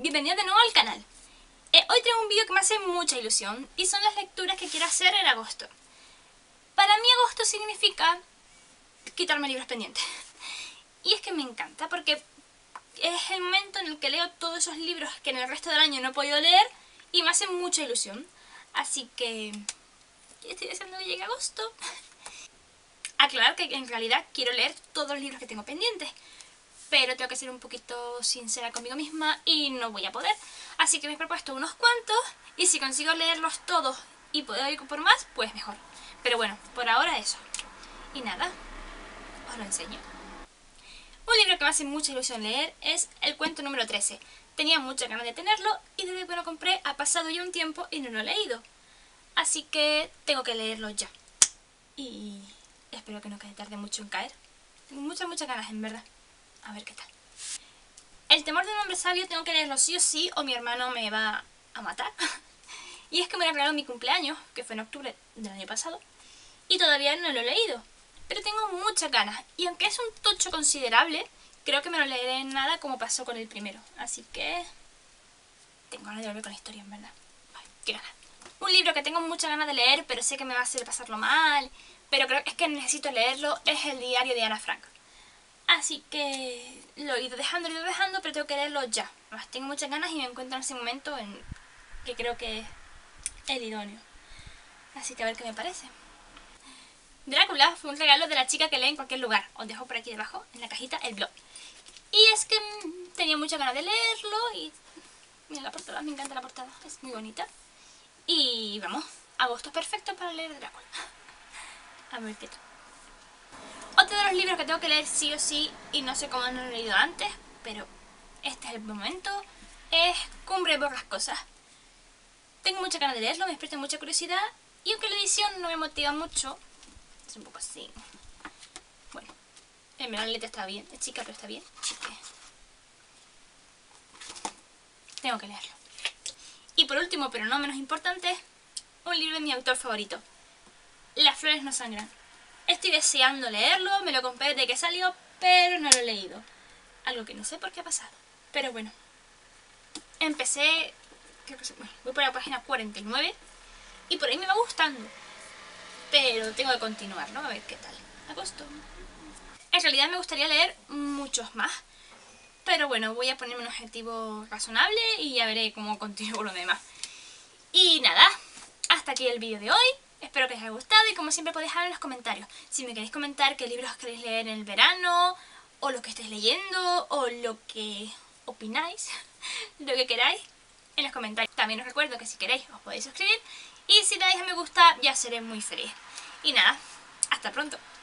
bienvenido de nuevo al canal. Hoy traigo un vídeo que me hace mucha ilusión y son las lecturas que quiero hacer en agosto. Para mí agosto significa quitarme libros pendientes. Y es que me encanta porque es el momento en el que leo todos esos libros que en el resto del año no he podido leer y me hace mucha ilusión. Así que estoy deseando que llegue agosto. Aclarar que en realidad quiero leer todos los libros que tengo pendientes, pero tengo que ser un poquito sincera conmigo misma y no voy a poder. Así que me he propuesto unos cuantos y si consigo leerlos todos y puedo ir por más, pues mejor. Pero bueno, por ahora eso. Y nada, os lo enseño. Un libro que me hace mucha ilusión leer es el cuento número 13. Tenía muchas ganas de tenerlo y desde que lo compré ha pasado ya un tiempo y no lo he leído. Así que tengo que leerlo ya. Y espero que no tarde mucho en caer. Tengo muchas ganas, en verdad. A ver qué tal. El temor de un hombre sabio tengo que leerlo sí o sí o mi hermano me va a matar. Y es que me lo regaló en mi cumpleaños, que fue en octubre del año pasado, y todavía no lo he leído. Pero tengo muchas ganas, y aunque es un tocho considerable, creo que me lo leeré en nada como pasó con el primero. Así que tengo ganas de volver con la historia, en verdad. Ay, qué ganas. Un libro que tengo muchas ganas de leer, pero sé que me va a hacer pasarlo mal, pero creo que es que necesito leerlo, es El diario de Ana Frank. Así que lo he ido dejando, pero tengo que leerlo ya. Además tengo muchas ganas y me encuentro en ese momento en que creo que es el idóneo. Así que a ver qué me parece. Drácula fue un regalo de la chica que lee en cualquier lugar. Os dejo por aquí debajo, en la cajita, el blog. Y es que tenía muchas ganas de leerlo y... Mira la portada, me encanta la portada, es muy bonita. Y vamos, agosto es perfecto para leer Drácula. A ver qué tal. Otro de los libros que tengo que leer sí o sí, y no sé cómo no lo he leído antes, pero este es el momento, es Cumbre Borrascosas. Tengo muchas ganas de leerlo, me despierta mucha curiosidad, y aunque la edición no me motiva mucho, es un poco así. Bueno, en verdad la letra está bien, es chica pero está bien, así que tengo que leerlo. Y por último, pero no menos importante, un libro de mi autor favorito, Las flores no sangran. Estoy deseando leerlo, me lo compré desde que salió, pero no lo he leído. Algo que no sé por qué ha pasado. Pero bueno, empecé, bueno, voy por la página 49 y por ahí me va gustando. Pero tengo que continuar, ¿no? A ver qué tal. Agosto. En realidad me gustaría leer muchos más. Pero bueno, voy a ponerme un objetivo razonable y ya veré cómo continúo lo demás. Y nada, hasta aquí el vídeo de hoy. Espero que os haya gustado y como siempre podéis dejar en los comentarios. Si me queréis comentar qué libros queréis leer en el verano, o lo que estáis leyendo, o lo que opináis, lo que queráis, en los comentarios. También os recuerdo que si queréis os podéis suscribir y si le dais a me gusta ya seré muy feliz. Y nada, hasta pronto.